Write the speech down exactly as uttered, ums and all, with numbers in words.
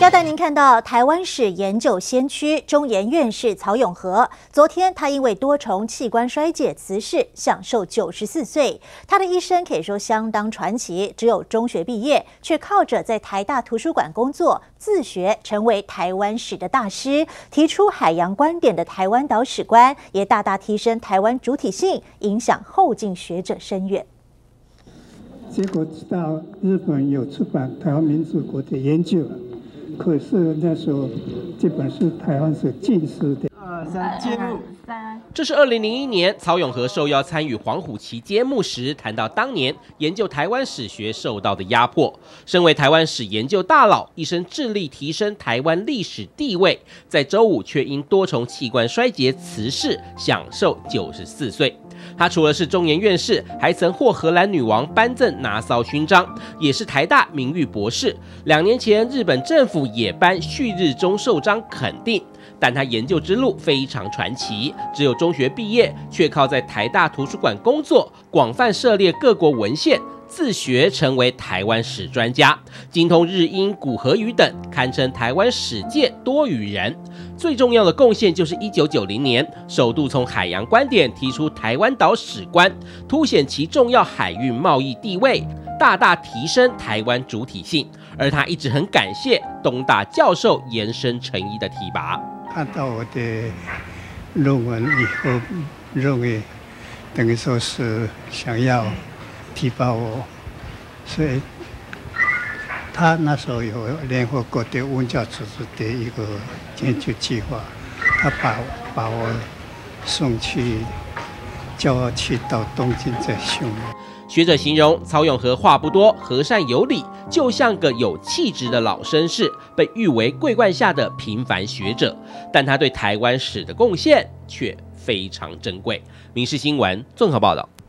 要带您看到台湾史研究先驱中研院士曹永和。昨天，他因为多重器官衰竭辞世，享受九十四岁。他的一生可以说相当传奇，只有中学毕业，却靠着在台大图书馆工作，自学成为台湾史的大师，提出海洋观点的台湾岛史观，也大大提升台湾主体性，影响后进学者深远。 结果知道日本有出版《台湾民主国的研究》。可是那时候这本书台湾是禁书的。二三进入。 这是二零零一年曹永和受邀参与黄虎旗揭幕时，谈到当年研究台湾史学受到的压迫。身为台湾史研究大佬，一生致力提升台湾历史地位，在周五却因多重器官衰竭辞世，享受九十四岁。他除了是中研院士，还曾获荷兰女王颁赠拿骚勋章，也是台大名誉博士。两年前，日本政府也颁旭日中寿章肯定。但他研究之路非常传奇，只有中学毕业，却靠在台大图书馆工作，广泛涉猎各国文献，自学成为台湾史专家，精通日英古荷语等，堪称台湾史界多语人。最重要的贡献就是一九九零年首度从海洋观点提出台湾岛史观，凸显其重要海运贸易地位，大大提升台湾主体性。而他一直很感谢东大教授延伸诚一的提拔。 看到我的论文以后，认为等于说是想要提拔我，所以他那时候有联合国的文教组织的一个研究计划，他把把我送去，叫我去到东京再修。 学者形容曹永和话不多，和善有礼，就像个有气质的老绅士，被誉为桂冠下的平凡学者。但他对台湾史的贡献却非常珍贵。民视新闻综合报道。